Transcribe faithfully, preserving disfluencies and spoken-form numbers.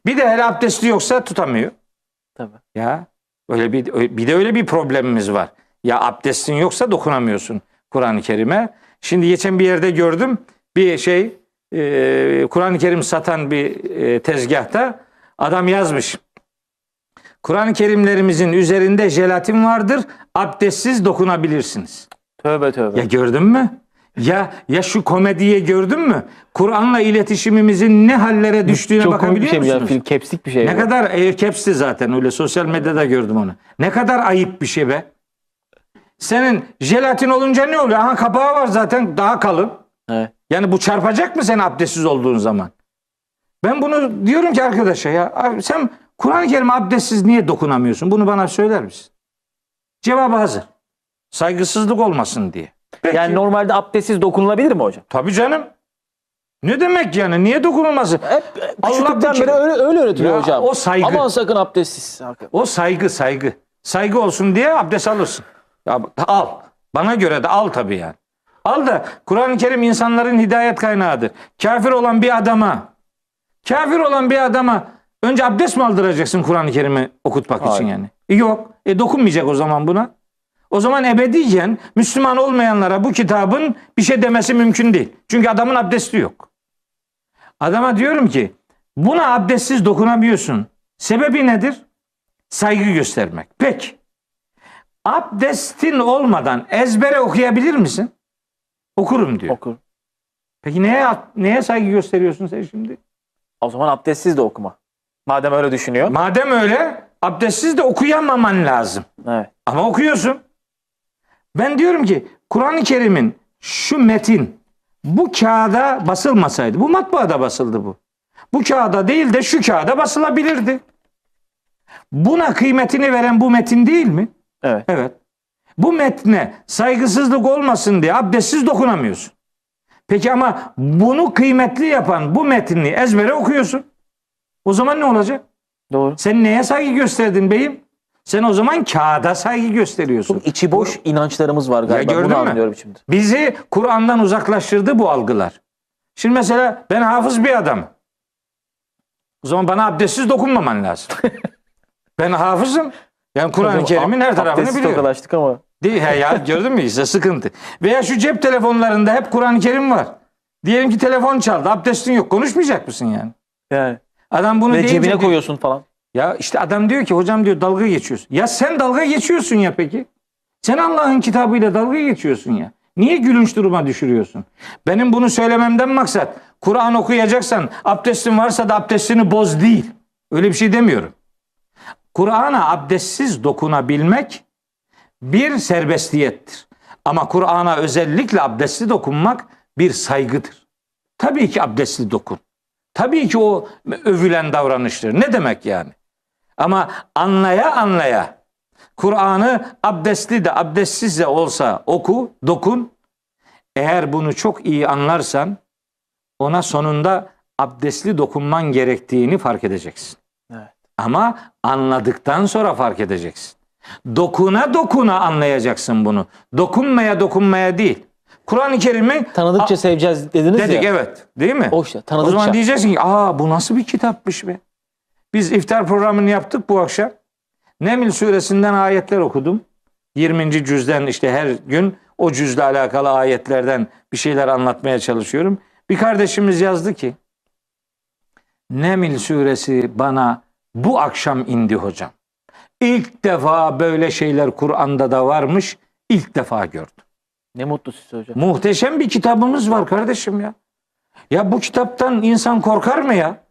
Bir de hele abdesti yoksa tutamıyor. Tabii. Ya öyle bir bir de öyle bir problemimiz var. Ya abdestin yoksa dokunamıyorsun Kur'an-ı Kerim'e. Şimdi geçen bir yerde gördüm bir şey e, Kur'an-ı Kerim satan bir e, tezgahta adam yazmış. Kur'an-ı Kerimlerimizin üzerinde jelatin vardır. Abdestsiz dokunabilirsiniz. Tövbe tövbe. Ya gördün mü? Ya ya şu komediye gördün mü? Kur'an'la iletişimimizin ne hallere düştüğüne Çok komik bir bakabiliyor şey bu ya. musunuz? Film, Kepslik bir şey. Ne bu. kadar aircaps'ti zaten, öyle sosyal medyada gördüm onu. Ne kadar ayıp bir şey be. Senin jelatin olunca ne oluyor? Aha kapağı var zaten, daha kalın. Evet. Yani bu çarpacak mı seni abdestsiz olduğun zaman? Ben bunu diyorum ki arkadaşa, ya abi sen Kur'an-ı Kerim abdestsiz niye dokunamıyorsun? Bunu bana söyler misin? Cevabı hazır. Saygısızlık olmasın diye. Peki. Yani normalde abdestsiz dokunulabilir mi hocam? Tabii canım. Ne demek yani? Niye dokunulması? Hep küçüklükten Allah beri öyle, öyle öğretiliyor Ya hocam. o saygı. Aman sakın abdestsiz. O saygı saygı. Saygı olsun diye abdest alırsın. Ya al. Bana göre de al tabii yani. Al da Kur'an-ı Kerim insanların hidayet kaynağıdır. Kafir olan bir adama kafir olan bir adama önce abdest mi aldıracaksın Kur'an-ı Kerim'i okutmak Hayır. için yani? E yok. E dokunmayacak o zaman buna. O zaman ebediyen Müslüman olmayanlara bu kitabın bir şey demesi mümkün değil. Çünkü adamın abdesti yok. Adama diyorum ki buna abdestsiz dokunamıyorsun. Sebebi nedir? Saygı göstermek. Peki. Abdestin olmadan ezbere okuyabilir misin? Okurum diyor. Okur. Peki neye neye saygı gösteriyorsun sen şimdi? O zaman abdestsiz de okuma. Madem öyle düşünüyor. Madem öyle, abdestsiz de okuyamaman lazım. Evet. Ama okuyorsun. Ben diyorum ki Kur'an-ı Kerim'in şu metin bu kağıda basılmasaydı, bu matbaada basıldı bu. Bu kağıda değil de şu kağıda basılabilirdi. Buna kıymetini veren bu metin değil mi? Evet. Evet. Bu metne saygısızlık olmasın diye abdestsiz dokunamıyorsun. Peki ama bunu kıymetli yapan bu metni ezbere okuyorsun. O zaman ne olacak? Doğru. Sen neye saygı gösterdin beyim? Sen o zaman kağıda saygı gösteriyorsun. Çok içi boş inançlarımız var galiba. Ya gördün Bunu mü? anlıyorum şimdi. Bizi Kur'an'dan uzaklaştırdı bu algılar. Şimdi mesela ben hafız bir adamım. O zaman bana abdestsiz dokunmaman lazım. Ben hafızım. Yani Kur'an-ı Kerim'in her tarafını Abdestsiz biliyorum. tokalaştık ama. Değil, he ya gördün mü işte sıkıntı. Veya şu cep telefonlarında hep Kur'an-ı Kerim var. Diyelim ki telefon çaldı, abdestin yok. Konuşmayacak mısın yani? Yani. Adam bunu Ve deyince cebine diyor- koyuyorsun falan. Ya işte adam diyor ki hocam diyor dalga geçiyorsun. Ya sen dalga geçiyorsun ya peki. Sen Allah'ın kitabıyla dalga geçiyorsun ya. Niye gülünç duruma düşürüyorsun? Benim bunu söylememden maksat Kur'an okuyacaksan abdestin varsa da abdestini boz değil. Öyle bir şey demiyorum. Kur'an'a abdestsiz dokunabilmek bir serbestiyettir. Ama Kur'an'a özellikle abdestli dokunmak bir saygıdır. Tabii ki abdestli dokun. Tabii ki o övülen davranıştır. Ne demek yani? Ama anlaya anlaya Kur'an'ı abdestli de abdestsiz de olsa oku, dokun. Eğer bunu çok iyi anlarsan ona sonunda abdestli dokunman gerektiğini fark edeceksin. Evet. Ama anladıktan sonra fark edeceksin. Dokuna dokuna anlayacaksın bunu. Dokunmaya dokunmaya değil. Kur'an-ı Kerim'i Tanıdıkça A- seveceğiz dediniz dedik ya. evet. Değil mi? O işte O tanıdıkça. zaman diyeceksin ki aa bu nasıl bir kitapmış be. Biz iftar programını yaptık bu akşam. Neml suresinden ayetler okudum. yirminci cüzden işte her gün o cüzle alakalı ayetlerden bir şeyler anlatmaya çalışıyorum. Bir kardeşimiz yazdı ki Neml suresi bana bu akşam indi hocam. İlk defa böyle şeyler Kur'an'da da varmış. İlk defa gördüm. Ne mutlu size hocam. Muhteşem bir kitabımız var kardeşim ya. Ya bu kitaptan insan korkar mı ya?